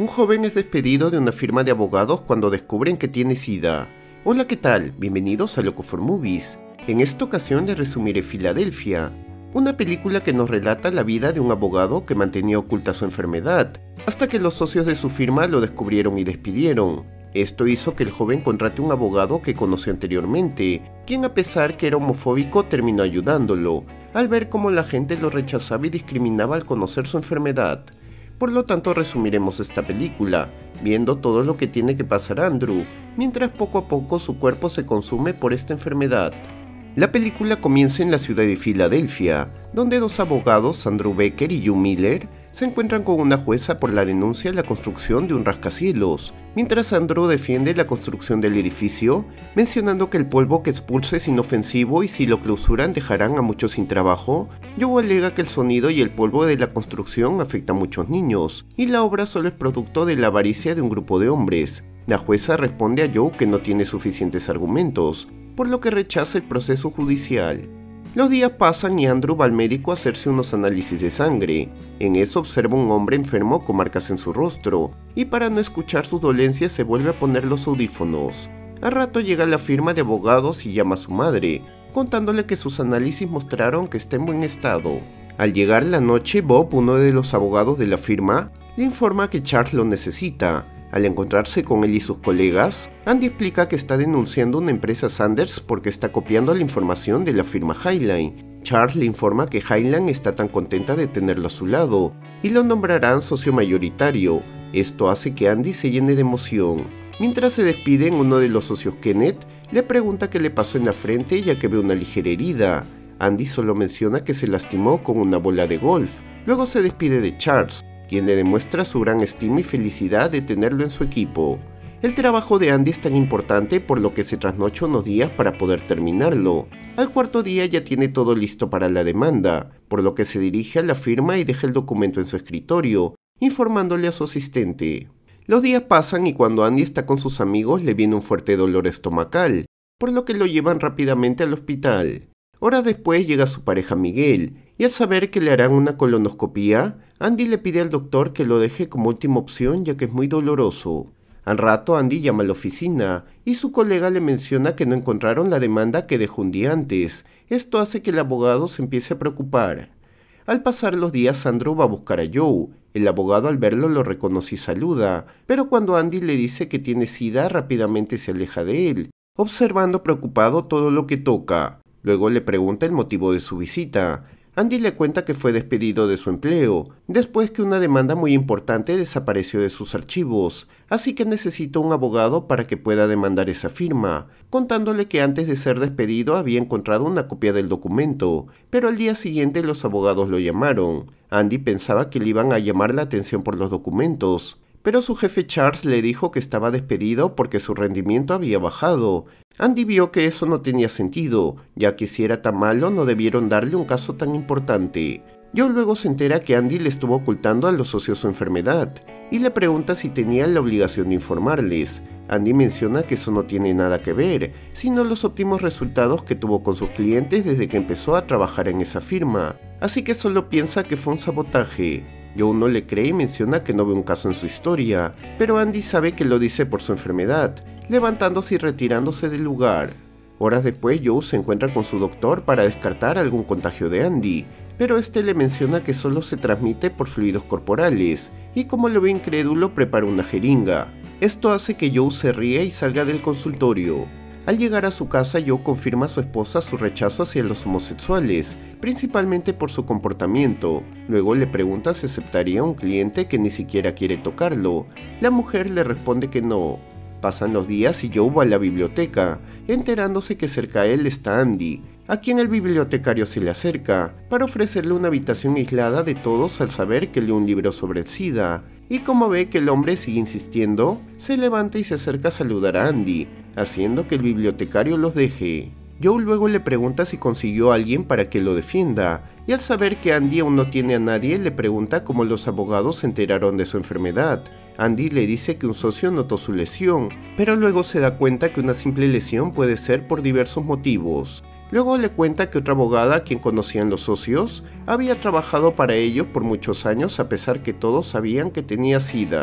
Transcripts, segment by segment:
Un joven es despedido de una firma de abogados cuando descubren que tiene SIDA. Hola, ¿qué tal? Bienvenidos a Loco4Movies. En esta ocasión les resumiré Filadelfia, una película que nos relata la vida de un abogado que mantenía oculta su enfermedad, hasta que los socios de su firma lo descubrieron y despidieron. Esto hizo que el joven contrate un abogado que conoció anteriormente, quien a pesar que era homofóbico terminó ayudándolo, al ver cómo la gente lo rechazaba y discriminaba al conocer su enfermedad. Por lo tanto resumiremos esta película, viendo todo lo que tiene que pasar Andrew, mientras poco a poco su cuerpo se consume por esta enfermedad. La película comienza en la ciudad de Filadelfia, donde dos abogados, Andrew Becker y Joe Miller, se encuentran con una jueza por la denuncia de la construcción de un rascacielos, mientras Andrew defiende la construcción del edificio, mencionando que el polvo que expulsa es inofensivo y si lo clausuran dejarán a muchos sin trabajo. Joe alega que el sonido y el polvo de la construcción afecta a muchos niños, y la obra solo es producto de la avaricia de un grupo de hombres. La jueza responde a Joe que no tiene suficientes argumentos, por lo que rechaza el proceso judicial. Los días pasan y Andrew va al médico a hacerse unos análisis de sangre. En eso observa un hombre enfermo con marcas en su rostro, y para no escuchar sus dolencias se vuelve a poner los audífonos. Al rato llega la firma de abogados y llama a su madre, contándole que sus análisis mostraron que está en buen estado. Al llegar la noche, Bob, uno de los abogados de la firma, le informa que Charles lo necesita. Al encontrarse con él y sus colegas, Andy explica que está denunciando una empresa Sanders porque está copiando la información de la firma Highline. Charles le informa que Highline está tan contenta de tenerlo a su lado y lo nombrarán socio mayoritario. Esto hace que Andy se llene de emoción. Mientras se despiden, uno de los socios, Kenneth, le pregunta qué le pasó en la frente ya que ve una ligera herida. Andy solo menciona que se lastimó con una bola de golf. Luego se despide de Charles, quien le demuestra su gran estima y felicidad de tenerlo en su equipo. El trabajo de Andy es tan importante por lo que se trasnocha unos días para poder terminarlo. Al cuarto día ya tiene todo listo para la demanda, por lo que se dirige a la firma y deja el documento en su escritorio, informándole a su asistente. Los días pasan y cuando Andy está con sus amigos le viene un fuerte dolor estomacal, por lo que lo llevan rápidamente al hospital. Horas después llega su pareja Miguel, y al saber que le harán una colonoscopía, Andy le pide al doctor que lo deje como última opción ya que es muy doloroso. Al rato Andy llama a la oficina y su colega le menciona que no encontraron la demanda que dejó un día antes. Esto hace que el abogado se empiece a preocupar. Al pasar los días, Andrew va a buscar a Joe. El abogado al verlo lo reconoce y saluda, pero cuando Andy le dice que tiene SIDA rápidamente se aleja de él, observando preocupado todo lo que toca. Luego le pregunta el motivo de su visita. Andy le cuenta que fue despedido de su empleo, después que una demanda muy importante desapareció de sus archivos, así que necesita un abogado para que pueda demandar esa firma, contándole que antes de ser despedido había encontrado una copia del documento, pero al día siguiente los abogados lo llamaron. Andy pensaba que le iban a llamar la atención por los documentos, pero su jefe Charles le dijo que estaba despedido porque su rendimiento había bajado. Andy vio que eso no tenía sentido, ya que si era tan malo no debieron darle un caso tan importante. Joe luego se entera que Andy le estuvo ocultando a los socios su enfermedad, y le pregunta si tenía la obligación de informarles. Andy menciona que eso no tiene nada que ver, sino los óptimos resultados que tuvo con sus clientes desde que empezó a trabajar en esa firma, así que solo piensa que fue un sabotaje. Joe no le cree y menciona que no ve un caso en su historia, pero Andy sabe que lo dice por su enfermedad, levantándose y retirándose del lugar. Horas después, Joe se encuentra con su doctor para descartar algún contagio de Andy, pero este le menciona que solo se transmite por fluidos corporales, y como lo ve incrédulo, prepara una jeringa. Esto hace que Joe se ría y salga del consultorio. Al llegar a su casa, Joe confirma a su esposa su rechazo hacia los homosexuales, principalmente por su comportamiento. Luego le pregunta si aceptaría a un cliente que ni siquiera quiere tocarlo. La mujer le responde que no. Pasan los días y Joe va a la biblioteca, enterándose que cerca a él está Andy, a quien el bibliotecario se le acerca para ofrecerle una habitación aislada de todos al saber que lee un libro sobre el SIDA, y como ve que el hombre sigue insistiendo, se levanta y se acerca a saludar a Andy, haciendo que el bibliotecario los deje. Joe luego le pregunta si consiguió a alguien para que lo defienda, y al saber que Andy aún no tiene a nadie, le pregunta cómo los abogados se enteraron de su enfermedad. Andy le dice que un socio notó su lesión, pero luego se da cuenta que una simple lesión puede ser por diversos motivos. Luego le cuenta que otra abogada, a quien conocían los socios, había trabajado para ellos por muchos años a pesar que todos sabían que tenía SIDA.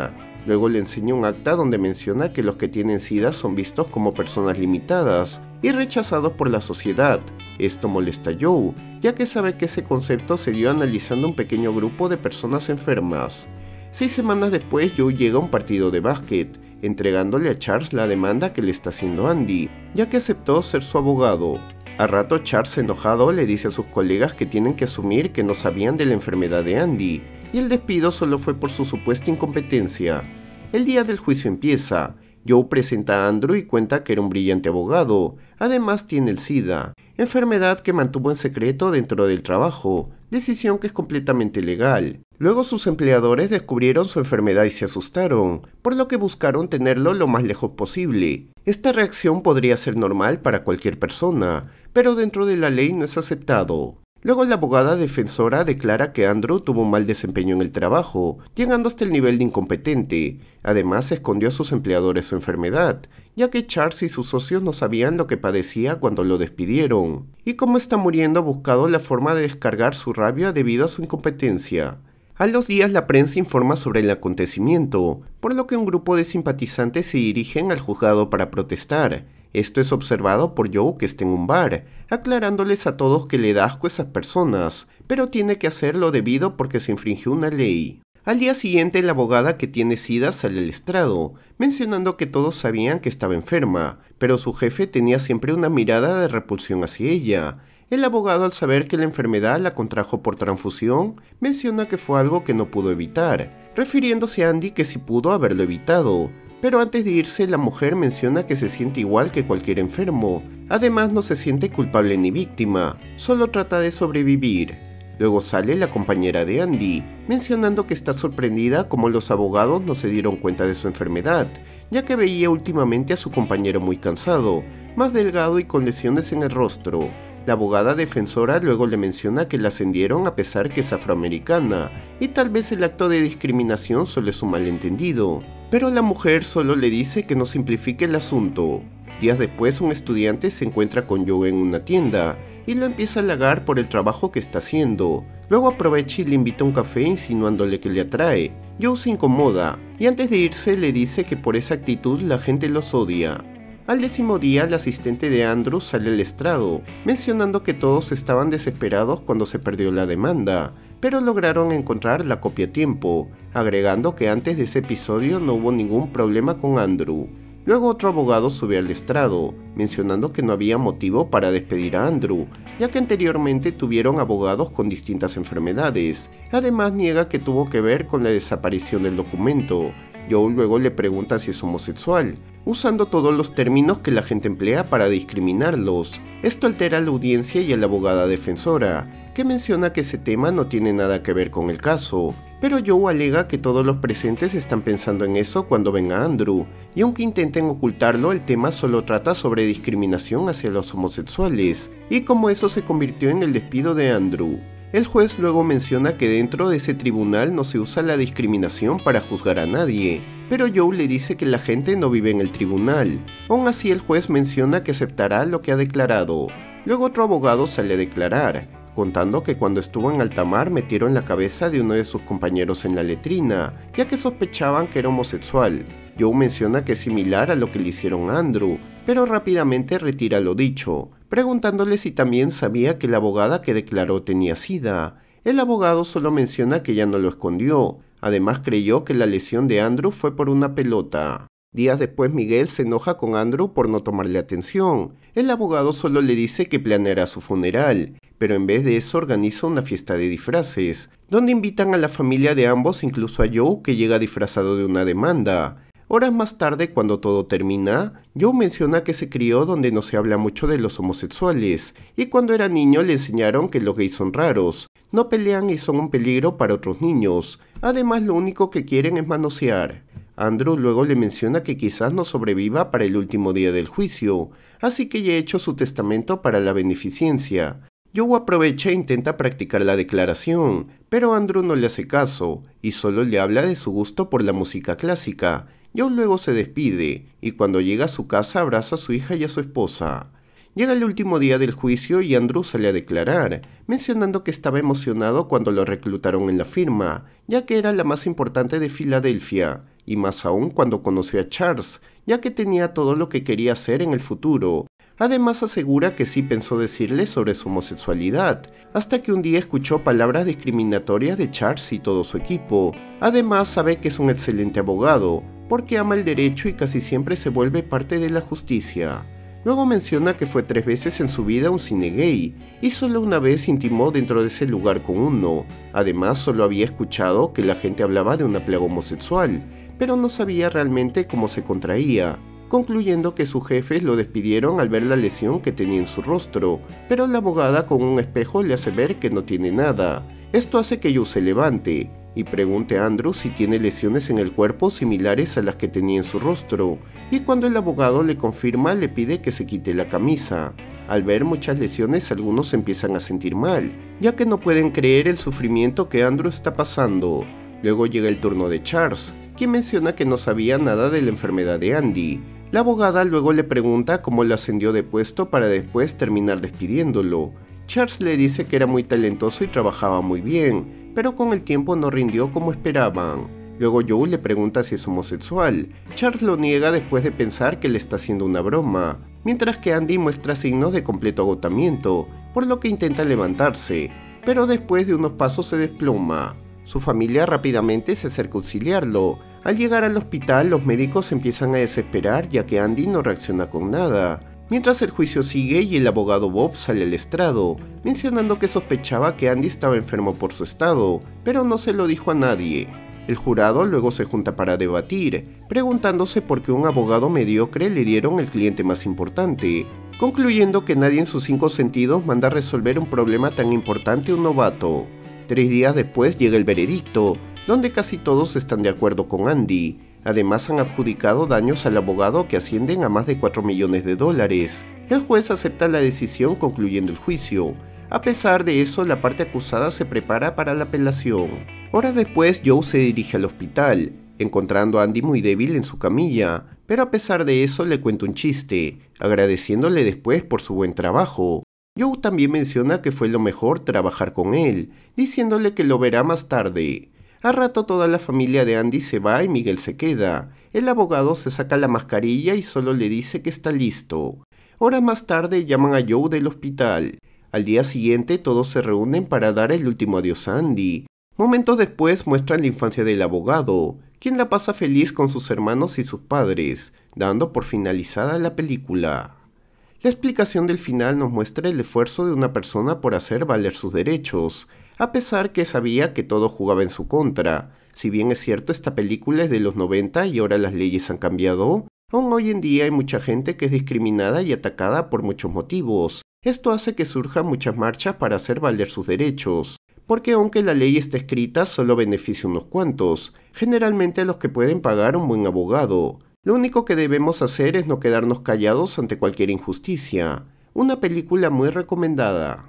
Luego le enseña un acta donde menciona que los que tienen SIDA son vistos como personas limitadas y rechazados por la sociedad. Esto molesta a Joe, ya que sabe que ese concepto se dio analizando un pequeño grupo de personas enfermas. 6 semanas después, Joe llega a un partido de básquet, entregándole a Charles la demanda que le está haciendo Andy, ya que aceptó ser su abogado. A rato Charles, enojado, le dice a sus colegas que tienen que asumir que no sabían de la enfermedad de Andy, y el despido solo fue por su supuesta incompetencia. El día del juicio empieza. Joe presenta a Andrew y cuenta que era un brillante abogado. Además tiene el SIDA, enfermedad que mantuvo en secreto dentro del trabajo, decisión que es completamente legal. Luego sus empleadores descubrieron su enfermedad y se asustaron, por lo que buscaron tenerlo lo más lejos posible. Esta reacción podría ser normal para cualquier persona, pero dentro de la ley no es aceptado. Luego la abogada defensora declara que Andrew tuvo un mal desempeño en el trabajo, llegando hasta el nivel de incompetente. Además escondió a sus empleadores su enfermedad, ya que Charles y sus socios no sabían lo que padecía cuando lo despidieron. Y como está muriendo ha buscado la forma de descargar su rabia debido a su incompetencia. A los días la prensa informa sobre el acontecimiento, por lo que un grupo de simpatizantes se dirigen al juzgado para protestar. Esto es observado por Joe, que está en un bar, aclarándoles a todos que le da asco a esas personas, pero tiene que hacerlo debido porque se infringió una ley. Al día siguiente la abogada que tiene SIDA sale al estrado, mencionando que todos sabían que estaba enferma, pero su jefe tenía siempre una mirada de repulsión hacia ella. El abogado, al saber que la enfermedad la contrajo por transfusión, menciona que fue algo que no pudo evitar, refiriéndose a Andy que sí pudo haberlo evitado. Pero antes de irse, la mujer menciona que se siente igual que cualquier enfermo. Además, no se siente culpable ni víctima, solo trata de sobrevivir. Luego sale la compañera de Andy, mencionando que está sorprendida como los abogados no se dieron cuenta de su enfermedad, ya que veía últimamente a su compañero muy cansado, más delgado y con lesiones en el rostro. La abogada defensora luego le menciona que la ascendieron a pesar que es afroamericana, y tal vez el acto de discriminación solo es un malentendido. Pero la mujer solo le dice que no simplifique el asunto. Días después, un estudiante se encuentra con Joe en una tienda y lo empieza a halagar por el trabajo que está haciendo. Luego aprovecha y le invita a un café insinuándole que le atrae. Joe se incomoda y antes de irse le dice que por esa actitud la gente los odia. Al 10º día, el asistente de Andrew sale al estrado, mencionando que todos estaban desesperados cuando se perdió la demanda, pero lograron encontrar la copia a tiempo, agregando que antes de ese episodio no hubo ningún problema con Andrew. Luego otro abogado sube al estrado, mencionando que no había motivo para despedir a Andrew, ya que anteriormente tuvieron abogados con distintas enfermedades. Además niega que tuvo que ver con la desaparición del documento. Joe luego le pregunta si es homosexual, usando todos los términos que la gente emplea para discriminarlos. Esto altera a la audiencia y a la abogada defensora, que menciona que ese tema no tiene nada que ver con el caso. Pero Joe alega que todos los presentes están pensando en eso cuando ven a Andrew, y aunque intenten ocultarlo, el tema solo trata sobre discriminación hacia los homosexuales, y cómo eso se convirtió en el despido de Andrew. El juez luego menciona que dentro de ese tribunal no se usa la discriminación para juzgar a nadie, pero Joe le dice que la gente no vive en el tribunal. Aún así, el juez menciona que aceptará lo que ha declarado. Luego otro abogado sale a declarar, contando que cuando estuvo en alta mar metieron la cabeza de uno de sus compañeros en la letrina, ya que sospechaban que era homosexual. Joe menciona que es similar a lo que le hicieron a Andrew, pero rápidamente retira lo dicho, preguntándole si también sabía que la abogada que declaró tenía SIDA. El abogado solo menciona que ella no lo escondió, además creyó que la lesión de Andrew fue por una pelota. Días después Miguel se enoja con Andrew por no tomarle atención. El abogado solo le dice que planeará su funeral, pero en vez de eso organiza una fiesta de disfraces, donde invitan a la familia de ambos, incluso a Joe, que llega disfrazado de una demanda. Horas más tarde, cuando todo termina, Joe menciona que se crió donde no se habla mucho de los homosexuales, y cuando era niño le enseñaron que los gays son raros, no pelean y son un peligro para otros niños, además lo único que quieren es manosear. Andrew luego le menciona que quizás no sobreviva para el último día del juicio, así que ya ha hecho su testamento para la beneficencia. Joe aprovecha e intenta practicar la declaración, pero Andrew no le hace caso, y solo le habla de su gusto por la música clásica. Joe luego se despide, y cuando llega a su casa abraza a su hija y a su esposa. Llega el último día del juicio y Andrew sale a declarar, mencionando que estaba emocionado cuando lo reclutaron en la firma, ya que era la más importante de Filadelfia, y más aún cuando conoció a Charles, ya que tenía todo lo que quería hacer en el futuro. Además asegura que sí pensó decirle sobre su homosexualidad, hasta que un día escuchó palabras discriminatorias de Charles y todo su equipo. Además sabe que es un excelente abogado, porque ama el derecho y casi siempre se vuelve parte de la justicia. Luego menciona que fue 3 veces en su vida a un cine gay, y solo una vez intimó dentro de ese lugar con uno. Además solo había escuchado que la gente hablaba de una plaga homosexual, pero no sabía realmente cómo se contraía, concluyendo que sus jefes lo despidieron al ver la lesión que tenía en su rostro, pero la abogada con un espejo le hace ver que no tiene nada. Esto hace que Joe se levante y pregunte a Andrew si tiene lesiones en el cuerpo similares a las que tenía en su rostro, y cuando el abogado le confirma le pide que se quite la camisa. Al ver muchas lesiones algunos se empiezan a sentir mal, ya que no pueden creer el sufrimiento que Andrew está pasando. Luego llega el turno de Charles, quien menciona que no sabía nada de la enfermedad de Andy. La abogada luego le pregunta cómo lo ascendió de puesto para después terminar despidiéndolo. Charles le dice que era muy talentoso y trabajaba muy bien, pero con el tiempo no rindió como esperaban. Luego Joe le pregunta si es homosexual. Charles lo niega después de pensar que le está haciendo una broma, mientras que Andy muestra signos de completo agotamiento, por lo que intenta levantarse, pero después de unos pasos se desploma. Su familia rápidamente se acerca a auxiliarlo. Al llegar al hospital, los médicos empiezan a desesperar ya que Andy no reacciona con nada, mientras el juicio sigue y el abogado Bob sale al estrado, mencionando que sospechaba que Andy estaba enfermo por su estado, pero no se lo dijo a nadie. El jurado luego se junta para debatir, preguntándose por qué un abogado mediocre le dieron el cliente más importante, concluyendo que nadie en sus 5 sentidos manda a resolver un problema tan importante a un novato. 3 días después llega el veredicto, donde casi todos están de acuerdo con Andy. Además han adjudicado daños al abogado que ascienden a más de $4 millones. El juez acepta la decisión concluyendo el juicio. A pesar de eso, la parte acusada se prepara para la apelación. Horas después, Joe se dirige al hospital, encontrando a Andy muy débil en su camilla, pero a pesar de eso le cuenta un chiste, agradeciéndole después por su buen trabajo. Joe también menciona que fue lo mejor trabajar con él, diciéndole que lo verá más tarde. A rato toda la familia de Andy se va y Miguel se queda. El abogado se saca la mascarilla y solo le dice que está listo. Horas más tarde llaman a Joe del hospital. Al día siguiente todos se reúnen para dar el último adiós a Andy. Momentos después muestran la infancia del abogado, quien la pasa feliz con sus hermanos y sus padres, dando por finalizada la película. La explicación del final nos muestra el esfuerzo de una persona por hacer valer sus derechos, a pesar que sabía que todo jugaba en su contra. Si bien es cierto esta película es de los 90 y ahora las leyes han cambiado, aún hoy en día hay mucha gente que es discriminada y atacada por muchos motivos. Esto hace que surjan muchas marchas para hacer valer sus derechos, porque aunque la ley esté escrita solo beneficia a unos cuantos, generalmente a los que pueden pagar un buen abogado. Lo único que debemos hacer es no quedarnos callados ante cualquier injusticia. Una película muy recomendada.